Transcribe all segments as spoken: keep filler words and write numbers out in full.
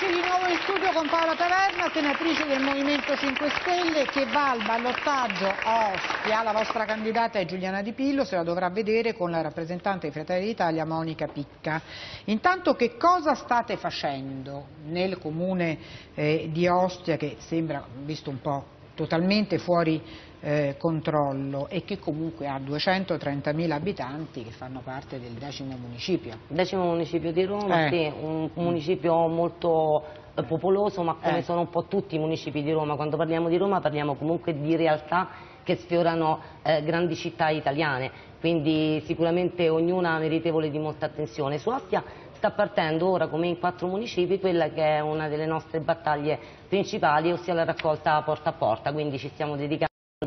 Eccoci di nuovo in studio con Paola Taverna, senatrice del Movimento cinque Stelle, che va al ballottaggio a Ostia. La vostra candidata è Giuliana Di Pillo, se la dovrà vedere con la rappresentante di Fratelli d'Italia Monica Picca. Intanto, che cosa state facendo nel comune eh, di Ostia, che sembra, visto un po', totalmente fuori eh, controllo e che comunque ha duecentotrentamila abitanti che fanno parte del decimo municipio? Decimo municipio di Roma, Eh. sì, un municipio molto eh, popoloso, ma come Eh. sono un po' tutti i municipi di Roma. Quando parliamo di Roma parliamo comunque di realtà che sfiorano eh, grandi città italiane, quindi sicuramente ognuna meritevole di molta attenzione. Su Ostia sta partendo ora, come in quattro municipi, quella che è una delle nostre battaglie principali, ossia la raccolta porta a porta, quindi ci stiamo dedicando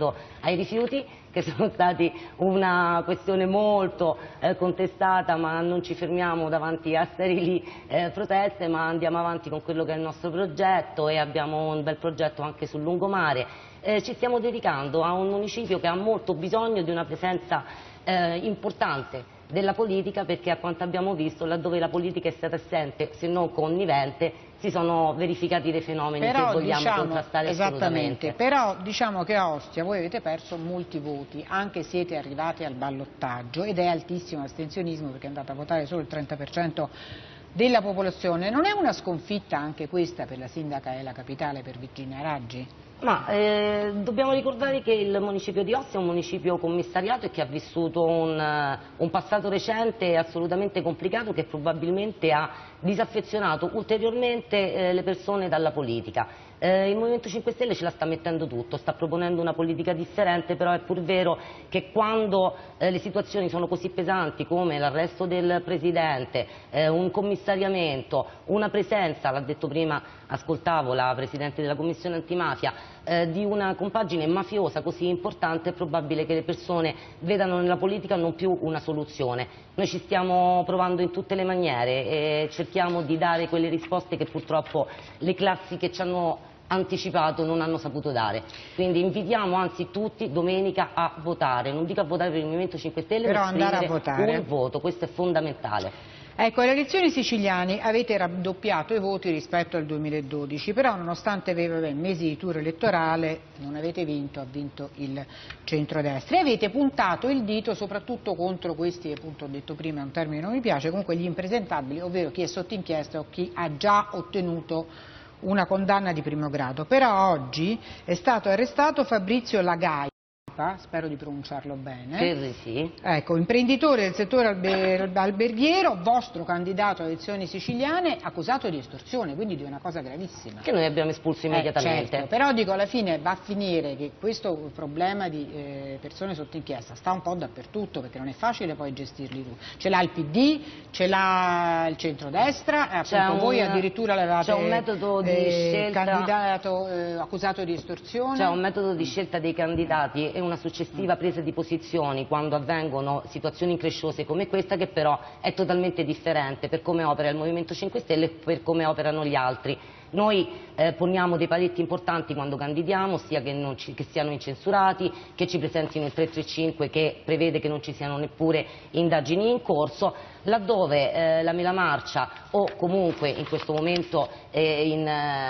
ai rifiuti, che sono stati una questione molto eh, contestata, ma non ci fermiamo davanti a sterili eh, proteste, ma andiamo avanti con quello che è il nostro progetto e abbiamo un bel progetto anche sul lungomare. Eh, ci stiamo dedicando a un municipio che ha molto bisogno di una presenza eh, importante della politica, perché a quanto abbiamo visto, laddove la politica è stata assente, se non connivente, si sono verificati dei fenomeni Però, che vogliamo diciamo, contrastare esattamente, assolutamente. però diciamo che a Ostia voi avete perso molti voti, anche siete arrivati al ballottaggio ed è altissimo l'astensionismo perché è andato a votare solo il trenta per cento della popolazione. Non è una sconfitta anche questa per la sindaca della capitale, per Virginia Raggi? Ma eh, dobbiamo ricordare che il municipio di Ostia è un municipio commissariato e che ha vissuto un, uh, un passato recente assolutamente complicato, che probabilmente ha disaffezionato ulteriormente eh, le persone dalla politica. Eh, il Movimento cinque Stelle ce la sta mettendo tutto, sta proponendo una politica differente, però è pur vero che quando eh, le situazioni sono così pesanti come l'arresto del Presidente, eh, un commissariamento, una presenza, l'ha detto prima, ascoltavo la Presidente della Commissione Antimafia, eh, di una compagine mafiosa così importante, è probabile che le persone vedano nella politica non più una soluzione. Noi ci stiamo provando in tutte le maniere e cerchiamo di dare quelle risposte che purtroppo le classi che ci hanno anticipato non hanno saputo dare. Quindi invitiamo anzi tutti domenica a votare, non dico a votare per il Movimento cinque Stelle, però ma andare a votare. Un voto, questo è fondamentale. Ecco, alle elezioni siciliane avete raddoppiato i voti rispetto al duemiladodici, però nonostante avete mesi di tour elettorale non avete vinto, ha vinto il centrodestra e avete puntato il dito soprattutto contro questi, appunto ho detto prima, è un termine che non mi piace, comunque gli impresentabili, ovvero chi è sotto inchiesta o chi ha già ottenuto una condanna di primo grado. Però oggi è stato arrestato Fabrizio Lagai, spero di pronunciarlo bene, Per sì. ecco, imprenditore del settore alber alberghiero, vostro candidato alle elezioni siciliane, accusato di estorsione, quindi di una cosa gravissima. Che noi abbiamo espulso immediatamente. Eh, certo, però dico, alla fine va a finire che questo problema di eh, persone sotto inchiesta sta un po' dappertutto, perché non è facile poi gestirli tu. Ce l'ha il P D, ce l'ha il centrodestra, appunto, un, voi addirittura l'avete un metodo di eh, scelta, candidato eh, accusato di estorsione. C'è un metodo di scelta dei candidati e una successiva presa di posizioni quando avvengono situazioni incresciose come questa, che però è totalmente differente per come opera il Movimento cinque Stelle e per come operano gli altri. Noi eh, poniamo dei paletti importanti quando candidiamo, sia che, non ci, che siano incensurati, che ci presentino il trecentotrentacinque che prevede che non ci siano neppure indagini in corso, laddove eh, la mela marcia o comunque in questo momento eh, in,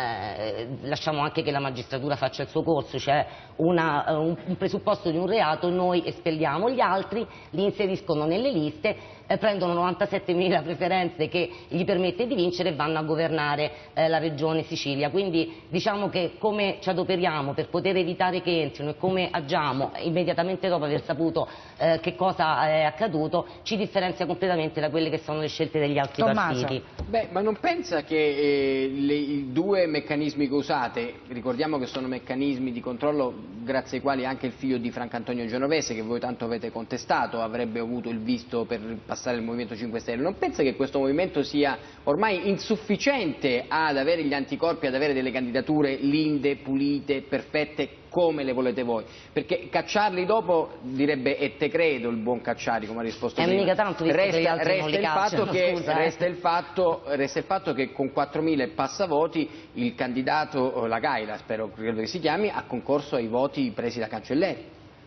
eh, lasciamo anche che la magistratura faccia il suo corso, cioè una, un, un presupposto di un reato, noi espelliamo, gli altri li inseriscono nelle liste, eh, prendono novantasettemila preferenze che gli permette di vincere e vanno a governare eh, la regione Sicilia. Quindi diciamo che come ci adoperiamo per poter evitare che entrino e come agiamo immediatamente dopo aver saputo eh, che cosa è accaduto ci differenzia completamente da quelle che sono le scelte degli altri Tommaso. partiti. Beh, ma non pensa che eh, le, i due meccanismi che usate, ricordiamo che sono meccanismi di controllo grazie ai quali anche il figlio di Francantonio Genovese, che voi tanto avete contestato, avrebbe avuto il visto per passare il Movimento cinque Stelle, non pensa che questo movimento sia ormai insufficiente ad avere gli anticorpi, ad avere delle candidature linde, pulite, perfette, come le volete voi? Perché cacciarli dopo direbbe e te credo il buon Cacciari, come ha risposto è prima. mica tanto, visto resta, che gli altri resta, non li il cacciano, fatto che, scusa, eh. resta, il fatto, resta il fatto che con quattromila e passavoti il candidato Lagai, spero credo che si chiami, ha concorso ai voti presi da Cancelleri.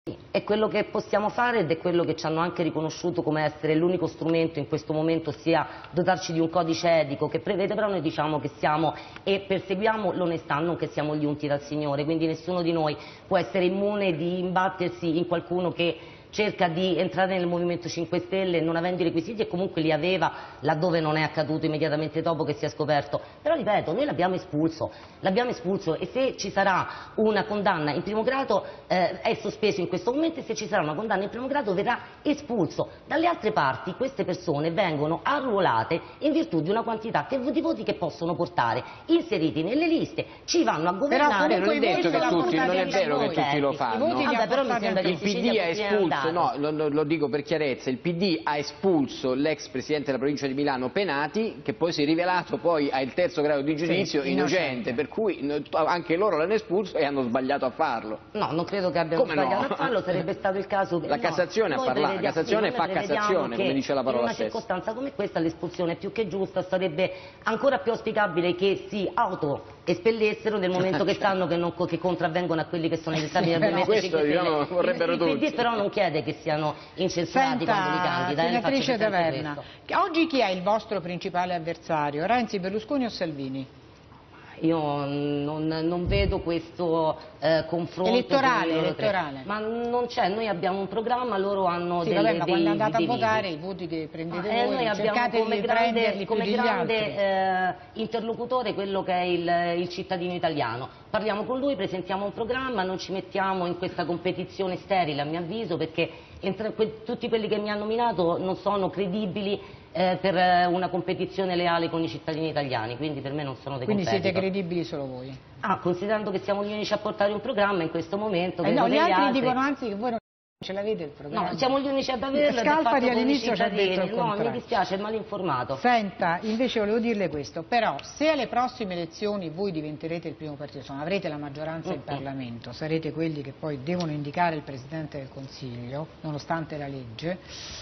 È quello che possiamo fare ed è quello che ci hanno anche riconosciuto come essere l'unico strumento in questo momento, ossia dotarci di un codice etico che prevede, però noi diciamo che siamo e perseguiamo l'onestà, non che siamo gli unti dal Signore, quindi nessuno di noi può essere immune di imbattersi in qualcuno che cerca di entrare nel Movimento cinque Stelle non avendo i requisiti e comunque li aveva laddove non è accaduto immediatamente dopo che si è scoperto. Però ripeto, noi l'abbiamo espulso, l'abbiamo espulso e se ci sarà una condanna in primo grado eh, è sospeso in questo momento e se ci sarà una condanna in primo grado verrà espulso. Dalle altre parti queste persone vengono arruolate in virtù di una quantità che, di voti che possono portare, inseriti nelle liste, ci vanno a governare. Però non è detto che tutti, non è vero che tutti lo fanno. Vabbè, però mi sembra che il P D ha espulso. No, lo, lo dico per chiarezza, il P D ha espulso l'ex presidente della provincia di Milano Penati, che poi si è rivelato poi al terzo grado di giudizio sì, innocente, innocente, per cui anche loro l'hanno espulso e hanno sbagliato a farlo. No, non credo che abbiano come sbagliato no? a farlo, sarebbe stato il caso che... La Cassazione no, ha parlato, la Cassazione fa Cassazione, come dice la parola stessa. In una circostanza come questa l'espulsione è più che giusta, sarebbe ancora più auspicabile che si auto espellessero nel momento che sanno che, non, che contravvengono a quelli che sono gli stati del Movimento cinque Stelle. Diciamo, vorrebbero tutti. Il P D però non chiede che siano incensurati quando li candida. Senatrice Taverna, oggi chi è il vostro principale avversario? Renzi, Berlusconi o Salvini? Io non, non vedo questo eh, confronto elettorale, elettorale. Ma non c'è, noi abbiamo un programma, loro hanno sì, delle, vabbè, ma dei, quando andate dei a votare i voti che prendete ah, voi, noi abbiamo come di grande, come più grande eh, interlocutore quello che è il, il cittadino italiano. Parliamo con lui, presentiamo un programma, non ci mettiamo in questa competizione sterile a mio avviso, perché entre, que, tutti quelli che mi hanno nominato non sono credibili Eh, per eh, una competizione leale con i cittadini italiani, quindi per me non sono dei Quindi competitor. siete credibili solo voi? Ah, considerando che siamo gli unici a portare un programma in questo momento. Eh no, gli altri, altri dicono anzi che voi non ce l'avete il programma. No, siamo gli unici ad averlo. Scalfari all'inizio ci ha detto il No, contrario. mi dispiace, è mal informato. Senta, invece volevo dirle questo, però se alle prossime elezioni voi diventerete il primo partito, insomma, avrete la maggioranza mm-hmm. in Parlamento, sarete quelli che poi devono indicare il Presidente del Consiglio, nonostante la legge,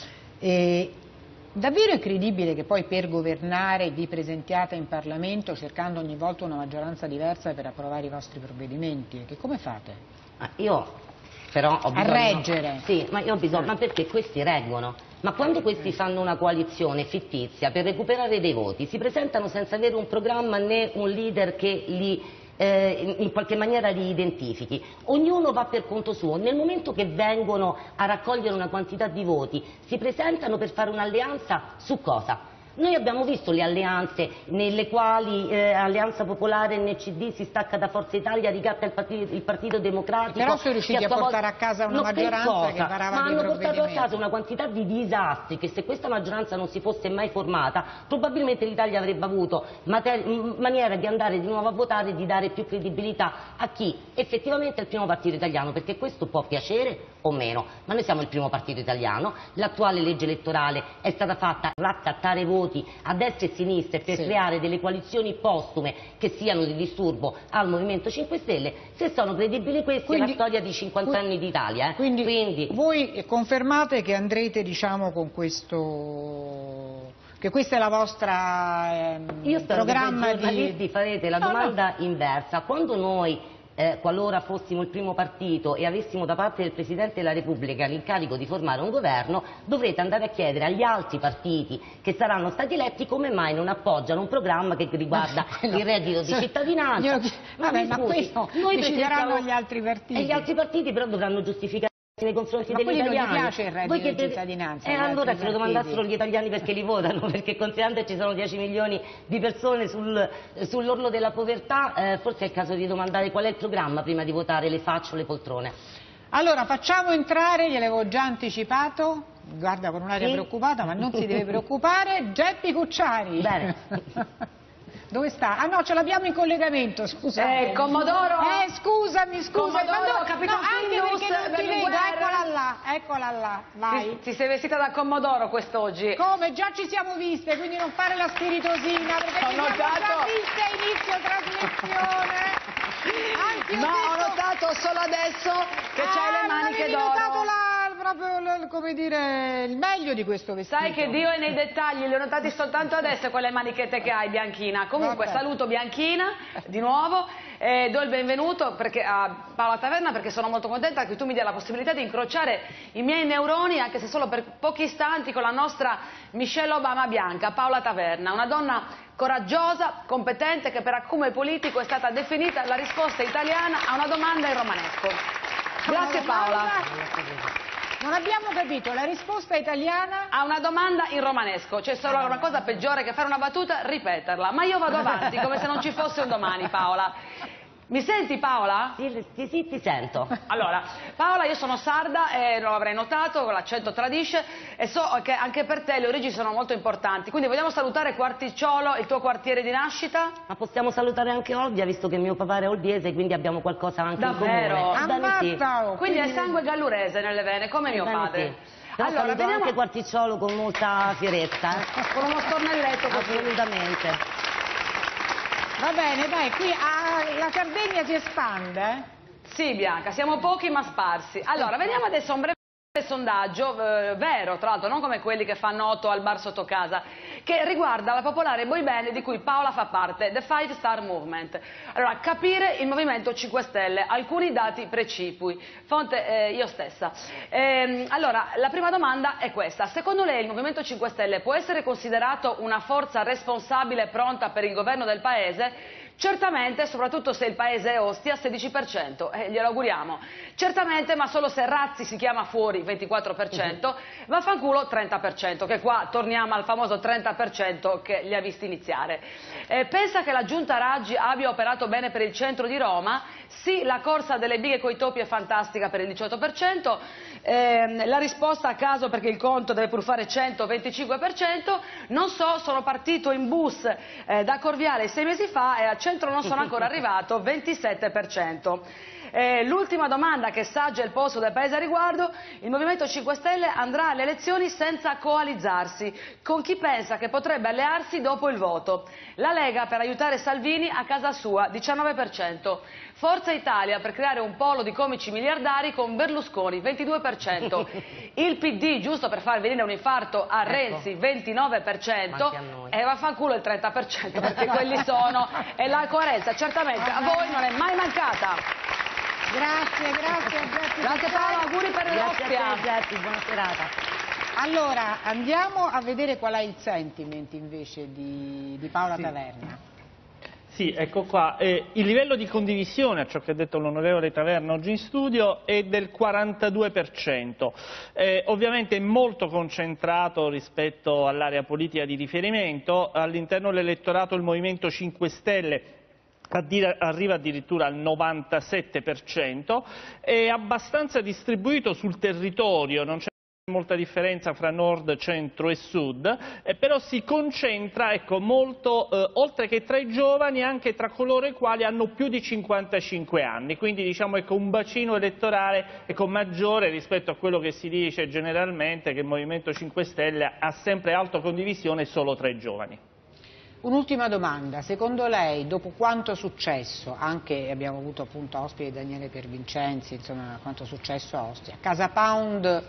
e davvero è credibile che poi per governare vi presentiate in Parlamento cercando ogni volta una maggioranza diversa per approvare i vostri provvedimenti? Che come fate? Ah, io però ho bisogno... A reggere? Sì, ma io ho bisogno... Ma perché questi reggono? Ma quando questi fanno una coalizione fittizia per recuperare dei voti, si presentano senza avere un programma né un leader che li... Eh, in qualche maniera li identifichi, ognuno va per conto suo, nel momento che vengono a raccogliere una quantità di voti si presentano per fare un'alleanza su cosa? Noi abbiamo visto le alleanze nelle quali eh, Alleanza Popolare N C D si stacca da Forza Italia, ricatta il Partito, il partito Democratico. Però sono riusciti a, a portare volta... a casa una no, maggioranza che varava ma dei hanno portato a casa una provvedimenti. quantità di disastri che se questa maggioranza non si fosse mai formata probabilmente l'Italia avrebbe avuto maniera di andare di nuovo a votare e di dare più credibilità a chi effettivamente è il primo partito italiano, perché questo può piacere o meno, ma noi siamo il primo partito italiano, l'attuale legge elettorale è stata fatta per raccattare voti a destra e a sinistra e per sì. creare delle coalizioni postume che siano di disturbo al Movimento cinque Stelle. Se sono credibili questi quindi, è la storia di cinquanta anni d'Italia. Eh. Quindi, quindi voi confermate che andrete, diciamo, con questo... che questa è la vostra ehm, Io spero programma che i giornalisti di... farete la no, domanda no. inversa. Quando noi Eh, qualora fossimo il primo partito e avessimo da parte del Presidente della Repubblica l'incarico di formare un governo, dovrete andare a chiedere agli altri partiti che saranno stati eletti come mai non appoggiano un programma che riguarda no, il reddito di cittadinanza. Io... Ma, Vabbè, ma questo noi decideranno gli altri partiti. E gli altri partiti però dovranno giustificare nei confronti ma degli italiani. Ma non gli piace il reddito di chiedete... cittadinanza? E eh, allora se lo domandassero gli italiani perché li votano, perché considerando che ci sono dieci milioni di persone sul, sull'orlo della povertà, eh, forse è il caso di domandare qual è il programma prima di votare le facce o le poltrone. Allora facciamo entrare, gliel'avevo già anticipato, guarda con un'aria sì. preoccupata, ma non si deve preoccupare, Geppi Cucciari. Bene. Dove sta? Ah no, ce l'abbiamo in collegamento, scusate. Eh, Commodoro. Eh, scusami, scusami. Commodoro, no, capito no, anche Findus, perché non ti vedo, eccola là, eccola là, vai. Ti, ti sei vestita da Commodoro quest'oggi? Come? Già ci siamo viste, quindi non fare la spiritosina, perché ho ci notato... siamo già viste a inizio trasmissione. Anche no, detto... ho notato solo adesso che ah, c'hai le maniche d'oro. Ho notato l'albero, proprio, come dire, il meglio di questo vestito. Sai che Dio è nei dettagli, li ho notati soltanto adesso quelle manichette che hai, Bianchina. Comunque Vabbè. saluto Bianchina di nuovo e do il benvenuto perché, a Paola Taverna, perché sono molto contenta che tu mi dia la possibilità di incrociare i miei neuroni, anche se solo per pochi istanti, con la nostra Michelle Obama bianca, Paola Taverna, una donna coraggiosa, competente, che per acume politico è stata definita la risposta italiana a una domanda in romanesco. Grazie Paola. Non abbiamo capito, la risposta italiana? A una domanda in romanesco, c'è solo una cosa peggiore che fare una battuta, ripeterla, ma io vado avanti come se non ci fosse un domani, Paola. Mi senti Paola? Sì, sì, sì, ti sento. Allora, Paola, io sono sarda e lo avrei notato, l'accento tradisce e so che anche per te le origini sono molto importanti, quindi vogliamo salutare Quarticciolo, il tuo quartiere di nascita? Ma possiamo salutare anche Olbia, visto che mio papà è olbiese, quindi abbiamo qualcosa anche Davvero? in comune. Ebbene sì. Ammazza! Quindi hai sangue gallurese nelle vene, come mio Ebbene padre. sì. Però Allora, saluto vediamo anche Quarticciolo con molta fierezza. Eh? con uno stornelletto così. Assolutamente. Va bene, dai, qui ah, la Sardegna si espande? Sì, Bianca, siamo pochi ma sparsi. Allora, veniamo adesso a un breve sondaggio, eh, vero, tra l'altro, non come quelli che fanno otto al bar sotto casa, che riguarda la popolare boy band di cui Paola fa parte, The Five Star Movement. Allora, capire il Movimento cinque Stelle, alcuni dati precipui, fonte eh, io stessa. Ehm, allora, la prima domanda è questa: secondo lei il Movimento cinque Stelle può essere considerato una forza responsabile e pronta per il governo del Paese? Certamente, soprattutto se il paese è Ostia, sedici per cento, eh, glielo auguriamo. Certamente, ma solo se Razzi si chiama fuori, ventiquattro per cento, vaffanculo trenta per cento, che qua torniamo al famoso trenta per cento che li ha visti iniziare. Eh, pensa che la giunta Raggi abbia operato bene per il centro di Roma? Sì, la corsa delle bighe coi topi è fantastica per il diciotto per cento, eh, la risposta a caso perché il conto deve pur fare centoventicinque per cento, non so, sono partito in bus eh, da Corviale sei mesi fa e a centro non sono ancora arrivato, ventisette per cento. Eh, l'ultima domanda che saggia il polso del paese a riguardo: il Movimento cinque Stelle andrà alle elezioni senza coalizzarsi, con chi pensa che potrebbe allearsi dopo il voto? La Lega per aiutare Salvini a casa sua, diciannove per cento, Forza Italia per creare un polo di comici miliardari con Berlusconi, ventidue per cento, il P D giusto per far venire un infarto a Renzi, ventinove per cento, e vaffanculo il trenta per cento perché quelli sono, e la coerenza certamente a voi non è mai mancata. Grazie, grazie a Geppi. Grazie Paolo, auguri per Grazie l'Ostia. a te, Geppi, buona serata. Allora, andiamo a vedere qual è il sentiment invece di, di Paola Sì. Taverna. Sì, ecco qua. Eh, il livello di condivisione a ciò che ha detto l'onorevole Taverna oggi in studio è del quarantadue per cento. Eh, ovviamente è molto concentrato rispetto all'area politica di riferimento. All'interno dell'elettorato il Movimento cinque Stelle arriva addirittura al novantasette per cento, è abbastanza distribuito sul territorio, non c'è molta differenza fra nord, centro e sud, eh, però si concentra, ecco, molto, eh, oltre che tra i giovani, anche tra coloro i quali hanno più di cinquantacinque anni, quindi diciamo ecco, un bacino elettorale ecco, maggiore rispetto a quello che si dice generalmente, che il Movimento cinque Stelle ha sempre alta condivisione solo tra i giovani. Un'ultima domanda, secondo lei dopo quanto è successo, anche abbiamo avuto appunto ospite Daniele Piervincenzi, insomma quanto è successo a Ostia, Casa Pound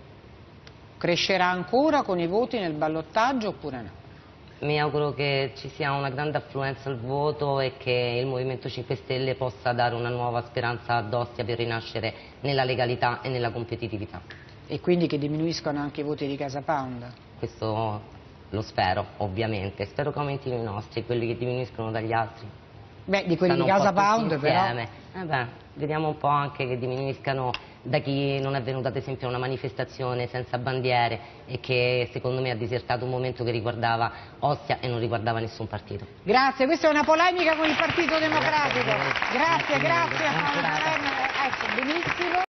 crescerà ancora con i voti nel ballottaggio oppure no? Mi auguro che ci sia una grande affluenza al voto e che il Movimento cinque Stelle possa dare una nuova speranza ad Ostia per rinascere nella legalità e nella competitività. E quindi che diminuiscano anche i voti di Casa Pound? Questo lo spero, ovviamente. Spero che aumentino i nostri, quelli che diminuiscono dagli altri. Beh, di quelli Stanno di un Casa po' tutti Pound però... insieme. Eh beh, vediamo un po' anche che diminuiscano da chi non è venuto ad esempio a una manifestazione senza bandiere e che secondo me ha disertato un momento che riguardava Ostia e non riguardava nessun partito. Grazie, questa è una polemica con il Partito Democratico. Grazie, Grazie, grazie, grazie, grazie a Paola buona serata. Taverna. Ecco, benissimo.